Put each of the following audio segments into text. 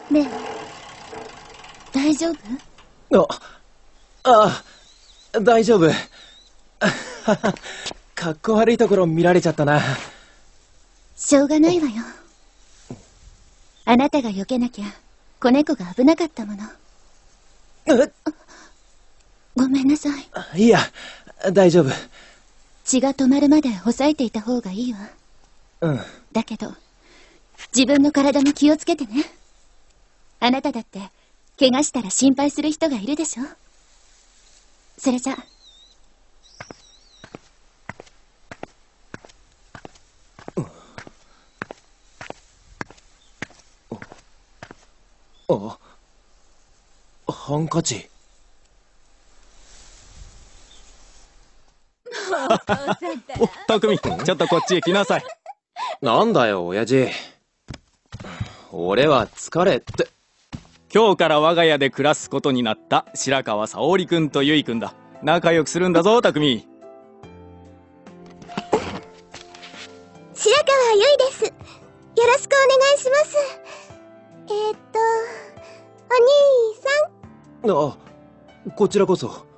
ねえ、大丈夫？ 大丈夫。かっこ悪いところ見られちゃったな。 しょうがないわよ。あなたが避けなきゃ子猫が危なかったもの。ごめんなさい。 いや、大丈夫。 血が止まるまで抑えていた方がいいわ。 うん。 だけど自分の体も気をつけてね。あなただって怪我したら心配する人がいるでしょ。それじゃ。 ハンカチ。 お、匠、ちょっとこっちへ来なさい。 なんだよ、親父。俺は疲れって。 今日から我が家で暮らすことになった白川沙織くんとゆいくんだ。仲良くするんだぞ、匠。 白川ゆいです。よろしくお願いします。お兄さん。こちらこそ。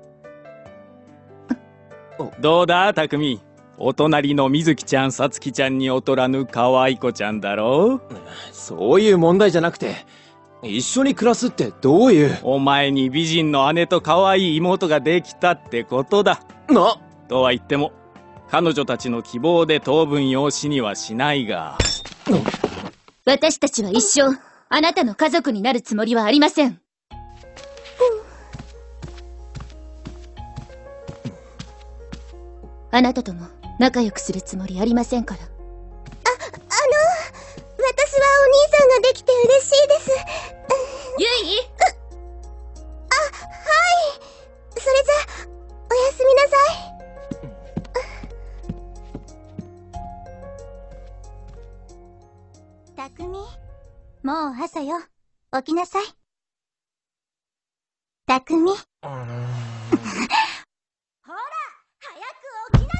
どうだ、匠。お隣の水木ちゃん、さつきちゃんに劣らぬ可愛い子ちゃんだろう。 そういう問題じゃなくて、一緒に暮らすってどういう。 お前に美人の姉と可愛い妹ができたってことだ。とは言っても彼女たちの希望で当分養子にはしないが、 私たちは一生あなたの家族になるつもりはありません。あなたとも仲良くするつもりありませんから。 私はお兄さんができて嬉しいです。 ゆい？ はい。それじゃ、おやすみなさい。たくみ、もう朝よ。起きなさい。たくみ。ほら、早く起きな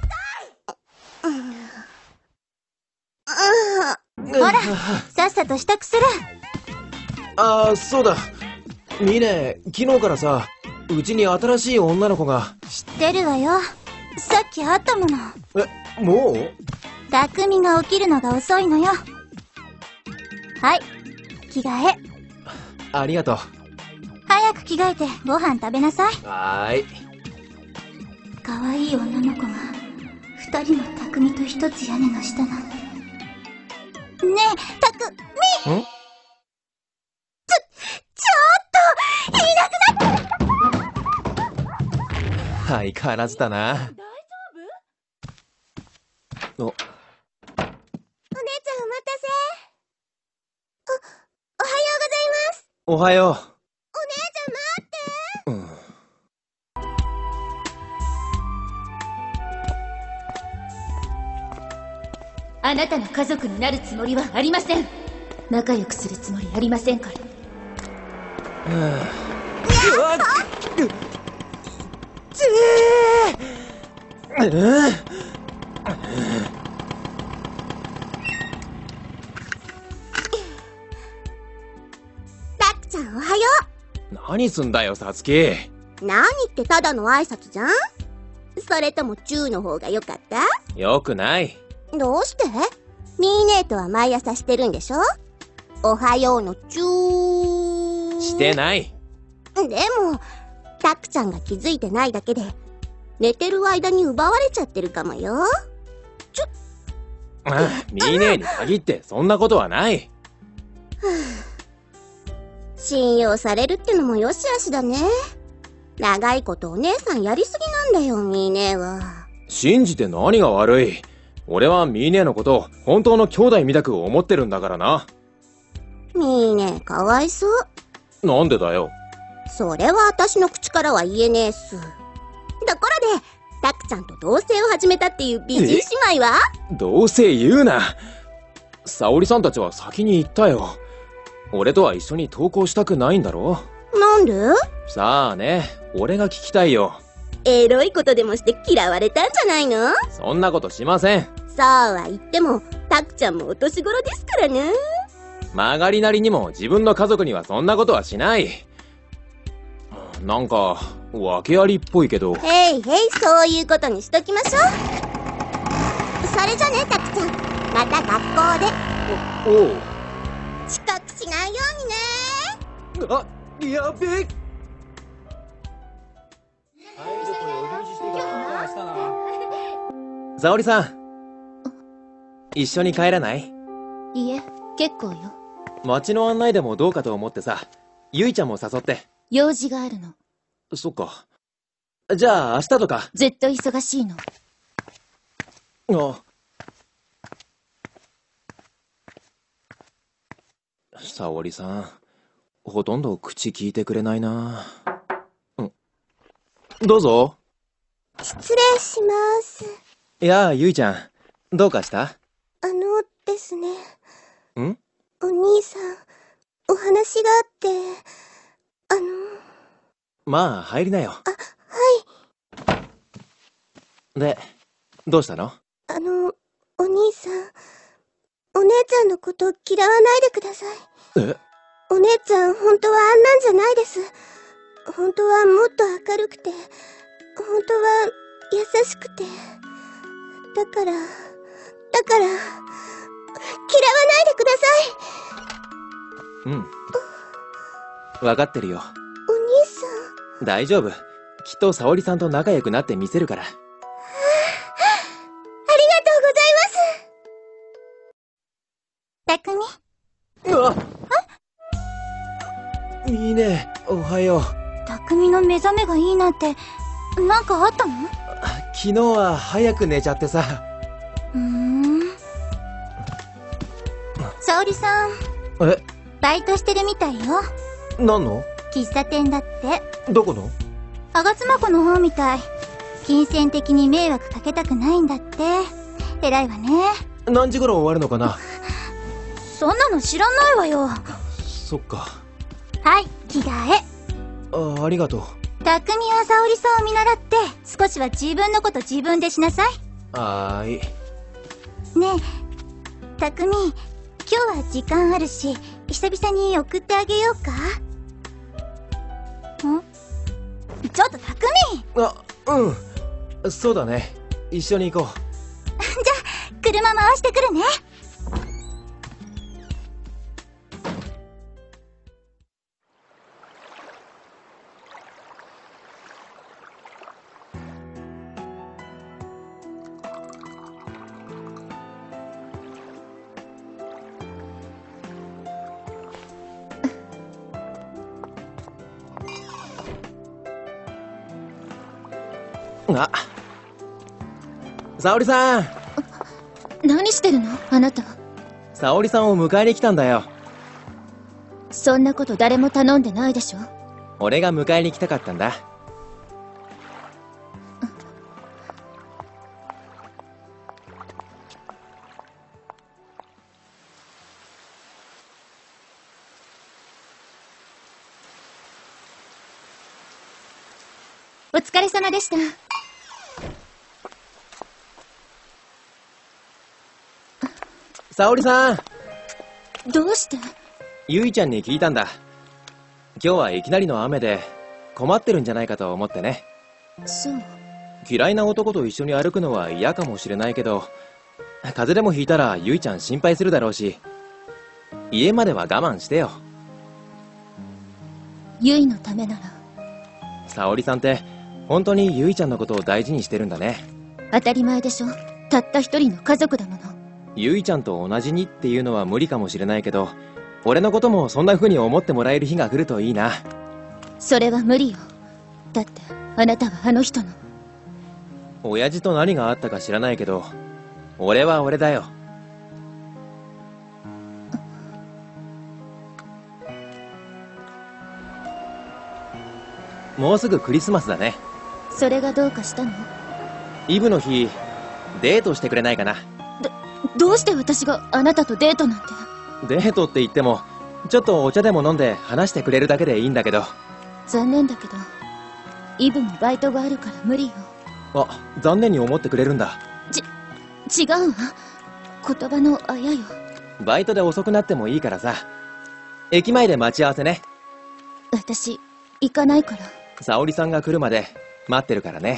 さい。ほら、さっさと支度する。 そうだ。ミネ、昨日からさ、うちに新しい女の子が。 知ってるわよ。さっき会ったもの。 もう？ たくみが起きるのが遅いのよ。はい、着替え。 ありがとう。 早く着替えてご飯食べなさい。 はーい。 可愛い女の子が二人のたくみと一つ屋根の下なんて。ねえ、たくみ。ちょっといなくなった。 相変わらずだな。 大丈夫？お姉ちゃんお待たせ。おはようございます。 おはよう。 お姉ちゃん待って。 あなたの家族になるつもりはありません。仲良くするつもりありませんから。 たくちゃんおはよう。何すんだよ、さつき。 何ってただの挨拶じゃん？それともチューの方が良かった？ よくない。 どうして？ミーネーとは毎朝してるんでしょ？おはようのチュー。 してない。 でも、たくちゃんが気づいてないだけで、寝てる間に奪われちゃってるかもよ。 ミーネーに限ってそんなことはない。 信用されるってのもよしあしだね。長いことお姉さんやりすぎなんだよ、ミーネーは。 信じて何が悪い。俺はミーネーのことを本当の兄弟みたく思ってるんだからな。 ミーネーかわいそう。 なんでだよ。 それは私の口からは言えねえっす。ところで、たくちゃんと同棲を始めたっていう美人姉妹は？ 同棲言うな。沙織さんたちは先に行ったよ。俺とは一緒に登校したくないんだろ？ なんで？ さあね、俺が聞きたいよ。 エロいことでもして嫌われたんじゃないの？ そんなことしません。 そうは言っても、たくちゃんもお年頃ですからね。 曲がりなりにも自分の家族にはそんなことはしない。なんか訳ありっぽいけど。 へいへい、そういうことにしときましょう。それじゃね、タクちゃん、また学校で。 おう。 遅刻しないようにね。 あ、やべえ。沙織さん、一緒に帰らない？ いえ、結構よ。 街の案内でもどうかと思ってさ。ゆいちゃんも誘って。 用事があるの。 そっか。じゃあ明日とか。 ずっと忙しいの。 あ、沙織さん、ほとんど口聞いてくれないな。どうぞ。 失礼します。 いやあ、ゆいちゃん、どうかした？ ですね。 ん？ お兄さん、お話があって、 まあ、入りなよ。 はい。 で、どうしたの？ お兄さん、お姉ちゃんのこと嫌わないでください。 え？ お姉ちゃん、本当はあんなんじゃないです。本当はもっと明るくて、本当は優しくて。だから、嫌わないでください。 うん。わかってるよ。 お兄さん。 大丈夫。きっと沙織さんと仲良くなってみせるから。 ありがとうございます。匠。 うわっ！いいね。おはよう。 匠の目覚めがいいなんて、なんかあったの？ 昨日は早く寝ちゃってさ。 沙織さん。 え？ バイトしてるみたいよ。 何の？ 喫茶店だって。 どこの？ 吾妻湖の方みたい。金銭的に迷惑かけたくないんだって。偉いわね。 何時頃終わるのかな？ そんなの知らないわよ。 そっか。 はい、着替え。 ありがとう。 匠は沙織さんを見習って、少しは自分のこと自分でしなさい。 はーい。 ねえ、匠、今日は時間あるし、久々に送ってあげようか？ちょっと匠！ そうだね。一緒に行こう。 じゃあ、車回してくるね。 あ、沙織さん。 何してるのあなた。 沙織さんを迎えに来たんだよ。 そんなこと誰も頼んでないでしょ。 俺が迎えに来たかったんだ。 お疲れ様でした。 沙織さん。 どうして？ ゆいちゃんに聞いたんだ。今日はいきなりの雨で困ってるんじゃないかと思ってね。 そう。 嫌いな男と一緒に歩くのは嫌かもしれないけど、風邪でもひいたらゆいちゃん心配するだろうし、家までは我慢してよ。 ゆいのためなら。 沙織さんって本当にゆいちゃんのことを大事にしてるんだね。 当たり前でしょ。たった一人の家族だもの。 ゆいちゃんと同じにっていうのは無理かもしれないけど、俺のこともそんな風に思ってもらえる日が来るといいな。 それは無理よ。だってあなたはあの人の。 親父と何があったか知らないけど、俺は俺だよ。もうすぐクリスマスだね。 それがどうかしたの？ イブの日、デートしてくれないかな。 どうして私があなたとデートなんて。 デートって言っても、ちょっとお茶でも飲んで話してくれるだけでいいんだけど。 残念だけど、イブにバイトがあるから無理よ。 あ、残念に思ってくれるんだ。 違うわ。言葉のあやよ。 バイトで遅くなってもいいからさ、駅前で待ち合わせね。 私、行かないから。 沙織さんが来るまで待ってるからね。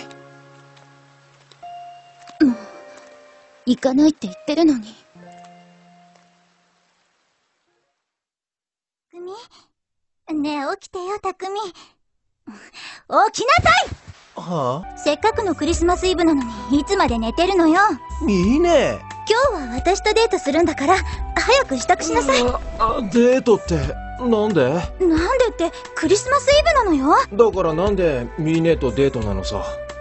もう、行かないって言ってるのに。 ねえ、起きてよ、匠。起きなさい！ はあ？ せっかくのクリスマスイブなのに、いつまで寝てるのよ。 いいね。 今日は私とデートするんだから、早く支度しなさい。 デートってなんで？ なんでって、クリスマスイブなのよ。 だからなんでミーネとデートなのさ。 もう、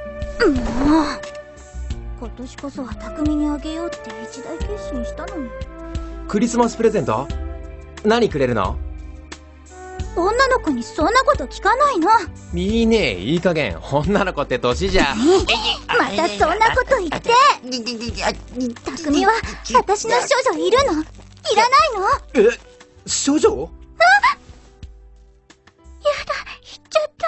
今年こそは匠にあげようって一大決心したのに。 クリスマスプレゼント？何くれるの？ 女の子にそんなこと聞かないの。 いいね、いい加減。女の子って年じゃ。 またそんなこと言って。匠は私の少女いるの？いらないの？ え、少女？ やだ、言っちゃった。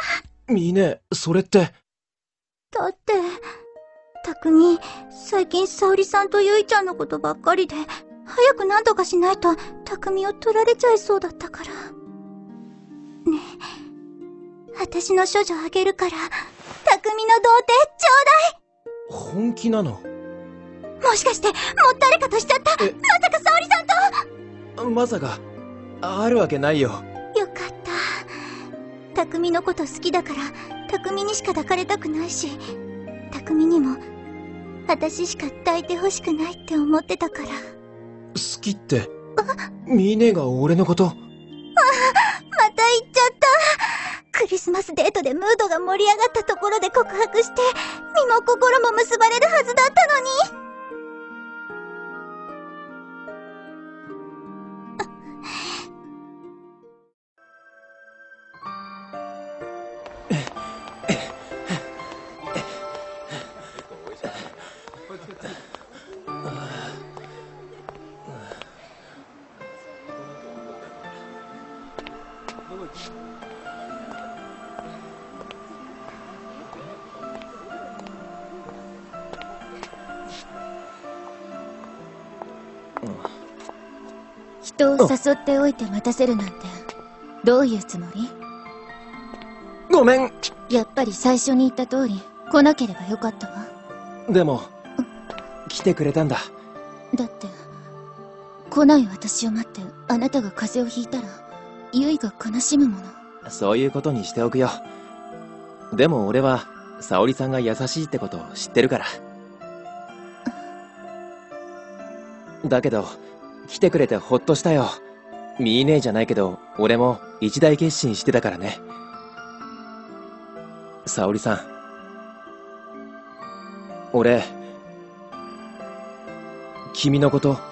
ミーネ、それって。 だって、匠、最近沙織さんとゆいちゃんのことばっかりで、早く何とかしないと匠を取られちゃいそうだったから。ねえ、私の処女あげるから、匠の童貞ちょうだい。 本気なの？ もしかして、もう誰かとしちゃった？まさか沙織さんと？ まさか、あるわけないよ。 よかった。匠のこと好きだから、匠にしか抱かれたくないし、匠にも、私しか抱いてほしくないって思ってたから。 好きって、ミーネが俺のこと？ また言っちゃった。クリスマスデートでムードが盛り上がったところで告白して、身も心も結ばれるはずだったのに。 人を誘っておいて待たせるなんて、どういうつもり？ ごめん。 やっぱり最初に言った通り、来なければよかったわ。 でも、来てくれたんだ。 だって、来ない私を待ってあなたが風邪をひいたら、ゆいが悲しむもの。 そういうことにしておくよ。でも俺は、沙織さんが優しいってことを知ってるから。だけど、来てくれてほっとしたよ。ミーネーじゃないけど、俺も一大決心してたからね。沙織さん。俺、君のこと